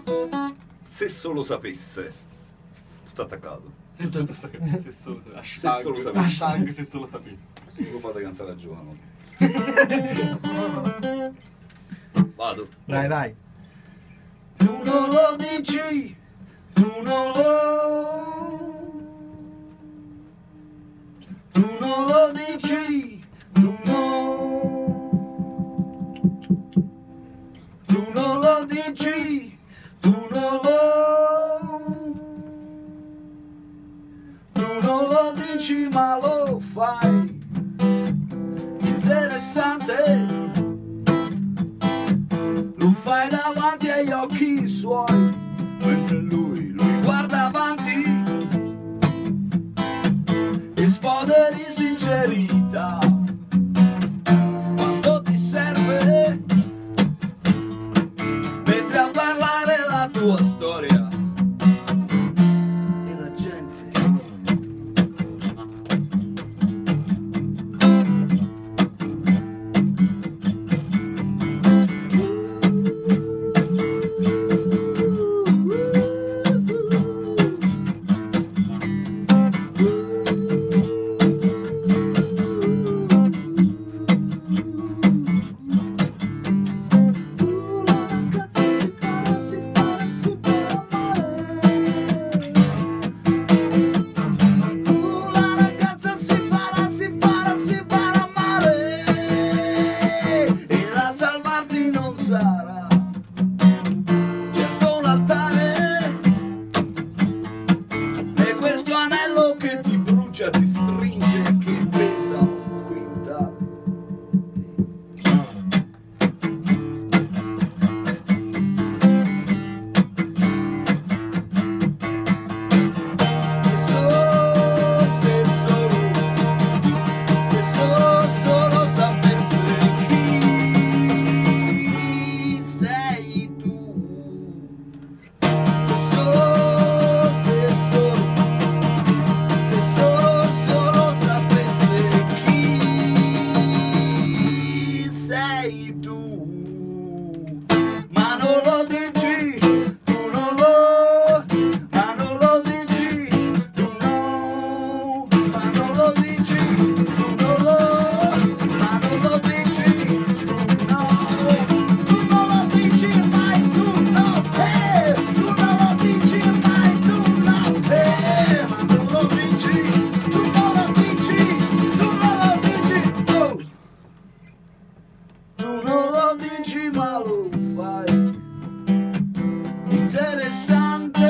Se solo sapesse. Tutto attaccato. Se solo sapessi. Se solo sapessi. Hashtag se solo sapessi. Lo fate cantare a Giovanni. Vado. Vai, vai. Tu non lo dici, tu non lo dici, tu non lo dici, tu non lo dici, ma lo fai. Interessante. Lo fai davanti agli occhi suoi, mentre lui guarda avanti e sfode di sincerità. Quando ti serve, mentre a parlare la tua storia e la gente. Certo un altare e questo anello che ti brucia, ti stringe, che pesa un quintale. Se solo sapesse chi sei tu. Se solo sapesse chi sei tu. Ma non lo dici, tu non lo, ma non lo dici, tu no, ma non lo dici, tu non lo, ma non lo dici, tu no, tu non lo dici mai, tu no, tu non lo dici mai, tu no, ma non lo dici, tu non lo dici, tu non lo dici, oh. Tu non lo dici ma lo fai. Interessante.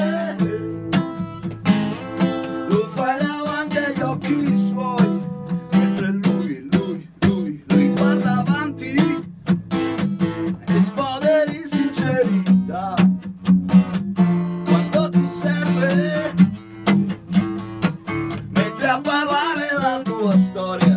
Lo fai davanti agli occhi suoi, mentre lui guarda avanti e sfode di sincerità. Quando ti serve, mentre a parlare la tua storia